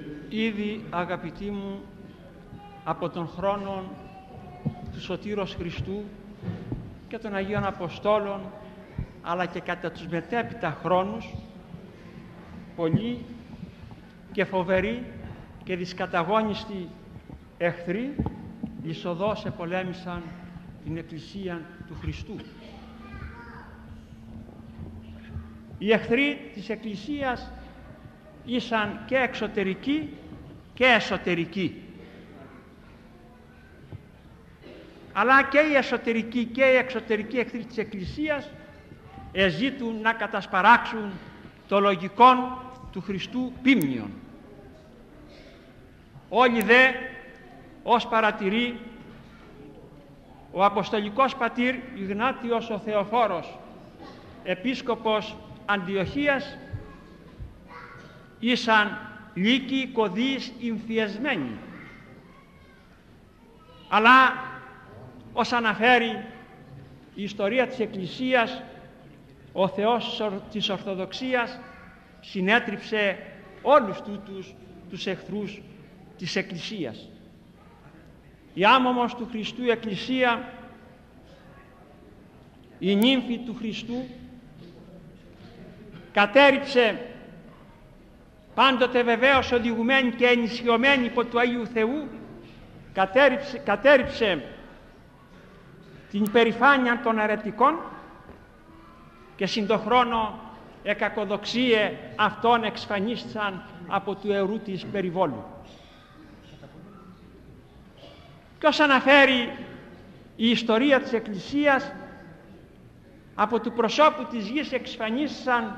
Ήδη, αγαπητοί μου, από τον χρόνο του Σωτήρος Χριστού και των Αγίων Αποστόλων, αλλά και κατά τους μετέπειτα χρόνους, πολλοί και φοβεροί και δυσκαταγώνιστοι εχθροί εισοδώς επολέμησαν την Εκκλησία του Χριστού. Οι εχθροί της Εκκλησίας ήσαν και εξωτερικοί και εσωτερικοί. Αλλά και οι εσωτερικοί και οι εξωτερικοί εχθροί της Εκκλησίας εζήτουν να κατασπαράξουν το λογικόν του Χριστού πίμνιον. Όλοι δε, ως παρατηρεί ο Αποστολικός Πατήρ Ιγνάτιος ο Θεοφόρος, Επίσκοπος Αντιοχίας, ήσαν λύκοι κωδείς εμφιεσμένοι. Αλλά, ως αναφέρει η ιστορία της Εκκλησίας, ο Θεός της Ορθοδοξίας συνέτριψε όλους τούτους τους εχθρούς της Εκκλησίας. Η άμωμος του Χριστού Εκκλησία, η νύμφη του Χριστού, κατέριψε, πάντοτε βεβαίως οδηγουμένη και ενισχυωμένη υπό του Αγίου Θεού, κατέριψε την υπερηφάνεια των αιρετικών και συν το χρόνο εκακοδοξίε αυτών εξφανίστησαν από του αιρού της περιβόλου. Και ως αναφέρει η ιστορία της Εκκλησίας, από του προσώπου της γης εξφανίστησαν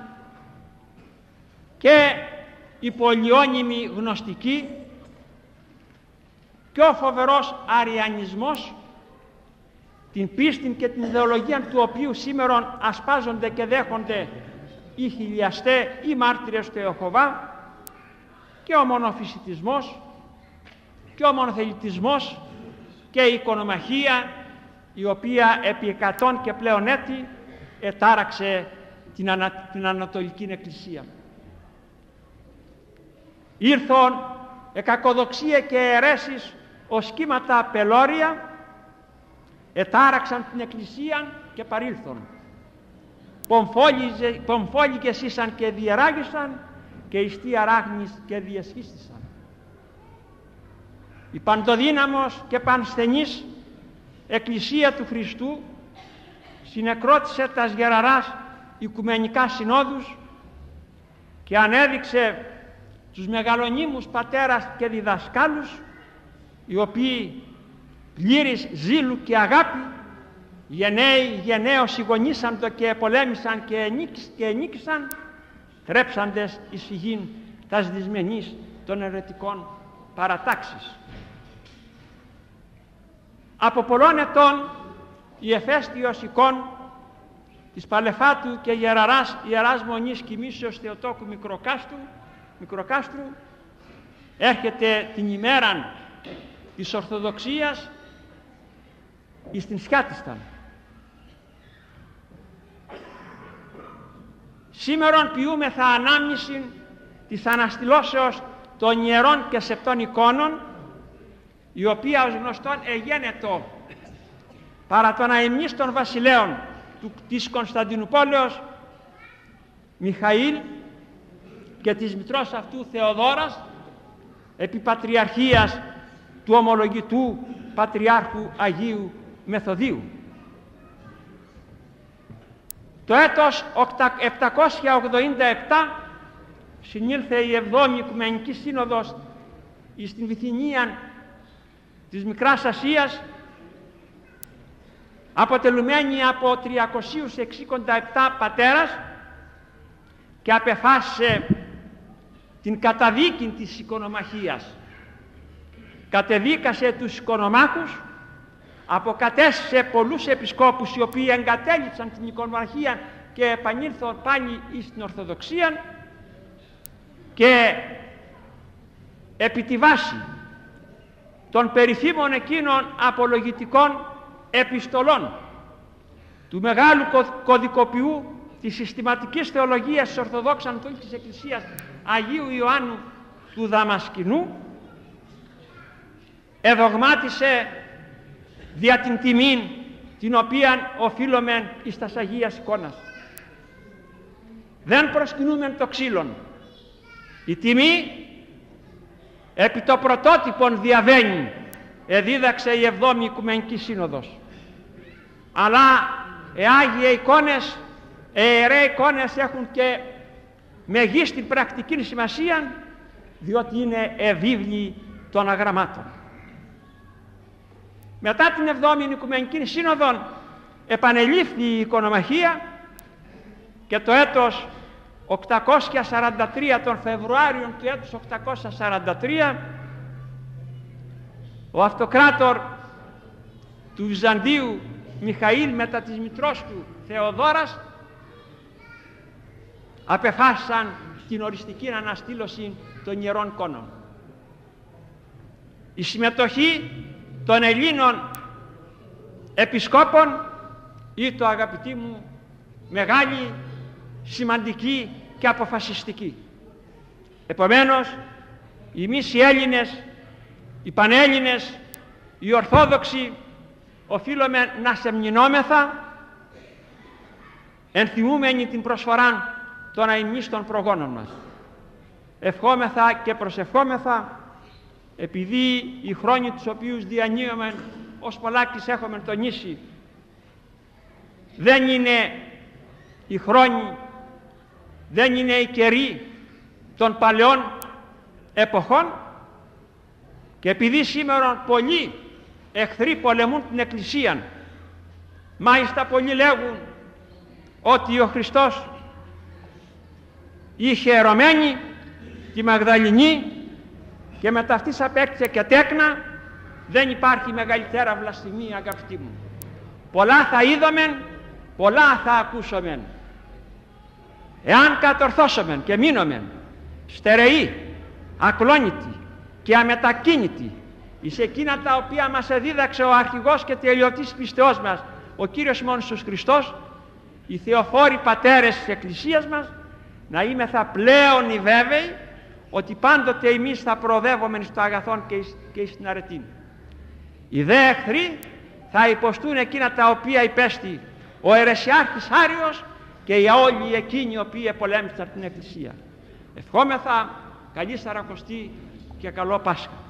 και οι πολυώνυμοι γνωστικοί και ο φοβερός αριανισμός, την πίστη και την ιδεολογία του οποίου σήμερον ασπάζονται και δέχονται οι χιλιαστέ ή μάρτυρες του Ιεχωβά, και ο μονοφυσιτισμός και ο μονοθελητισμός και η οικονομαχία, η οποία επί 100 και πλέον έτη ετάραξε την Ανατολική Εκκλησία. Ήρθον εκακοδοξία και αιρέσεις ως κύματα πελώρια, ετάραξαν την Εκκλησία και παρήλθον. Πομφόλικες ήσαν και διεράγησαν και ιστοί αράγνης και διεσχίστησαν. Η παντοδύναμος και πανσθενής Εκκλησία του Χριστού συνεκρότησε τας γεραράς οικουμενικά συνόδους και ανέδειξε τους μεγαλονύμους πατέρας και διδασκάλους, οι οποίοι πλήρης ζήλου και αγάπη γενναίος συγγονίσαντο και πολέμησαν και ενίκησαν, θρέψαντες εις φυγήν τας δυσμενής των αιρετικών παρατάξεις. Από πολλών ετών η εφαίστειος εικόν της Παλεφάτου και Ιεράς Μονής Κοιμήσεως Θεοτόκου Μικροκάστρου έρχεται την ημέραν της Ορθοδοξίας εις την Σιάτισταν. Σήμερον ποιούμεθα ανάμνηση της αναστηλώσεως των ιερών και σεπτών εικόνων, η οποία ως γνωστόν εγένετο παρά των αημνής των βασιλέων της Κωνσταντινούπολεως Μιχαήλ και της μητρός αυτού Θεοδόρας, επί πατριαρχίας του ομολογητού Πατριάρχου Αγίου Μεθοδίου. Το έτος 787 συνήλθε η 7η Οικουμενική Σύνοδος στην Βυθινία της Μικράς Ασίας, αποτελουμένη από 367 πατέρας, και απεφάσισε την καταδίκη της οικονομαχίας. Κατεδίκασε τους οικονομάχους, αποκατέστησε πολλούς επισκόπους οι οποίοι εγκατέλειψαν την οικονομαχία και επανήλθαν πάλι στην Ορθοδοξία, και επί τη βάση των περίφημων εκείνων απολογητικών επιστολών του μεγάλου κωδικοποιού της συστηματικής θεολογίας της Ορθοδόξης Ανατολικής Εκκλησίας Αγίου Ιωάννου του Δαμασκηνού εδογμάτισε δια την τιμήν την οποία οφείλομεν εις τας Αγίας εικόνας. Δεν προσκυνούμεν το ξύλον. Η τιμή επί το πρωτότυπον διαβαίνει, εδίδαξε η 7η Οικουμενική Σύνοδος. Αλλά Άγιοι εικόνες, ιερές εικόνες έχουν και μεγίστη πρακτική σημασία, διότι είναι ευίβλοι των αγραμμάτων. Μετά την 7η Οικουμενική Σύνοδο επανελήφθη η εικονομαχία και το έτος 843, τον Φεβρουάριο του έτους 843, ο αυτοκράτορ του Βυζαντίου Μιχαήλ μετά της μητρός του Θεοδόρας απεφάσισαν την οριστική αναστήλωση των Ιερών Εικόνων. Η συμμετοχή των Ελλήνων επισκόπων ήταν, το αγαπητοί μου, μεγάλη, σημαντική και αποφασιστική. Επομένως, εμείς οι Έλληνες, οι Πανέλληνες, οι Ορθόδοξοι, οφείλουμε να σεμνηνόμεθα ενθυμούμενοι την προσφορά των αημείς των προγόνων μας. Ευχόμεθα και προσευχόμεθα, επειδή οι χρόνοι τους οποίους διανύουμε ως πολλάκις έχουμε τονίσει, δεν είναι οι χρόνοι, δεν είναι οι καιροί των παλαιών εποχών, και επειδή σήμερα πολλοί εχθροί πολεμούν την Εκκλησία, μάλιστα πολλοί λέγουν ότι ο Χριστός είχε ερωμένη τη Μαγδαληνή και μετά αυτής απέκτησε και τέκνα, δεν υπάρχει μεγαλύτερα βλασφημία, αγαπητοί μου. Πολλά θα είδομεν, πολλά θα ακούσομεν. Εάν κατορθώσομεν και μείνομεν στερεοί, ακλόνητοι και αμετακίνητοι εις εκείνα τα οποία μας εδίδαξε ο αρχηγός και τελειωτής πιστεώς μας, ο Κύριος ημών Ιησούς Χριστός, οι θεοφόροι πατέρες της Εκκλησίας μας, να είμεθα πλέον οι βέβαιοι ότι πάντοτε εμείς θα προοδεύομεν στο αγαθόν και στην αρετήν. Οι δε εχθροί θα υποστούν εκείνα τα οποία υπέστη ο αιρεσιάρχης Άριος και οι όλοι εκείνοι οι οποίοι πολέμησαν την Εκκλησία. Ευχόμεθα καλή Σαρακοστή και καλό Πάσχα.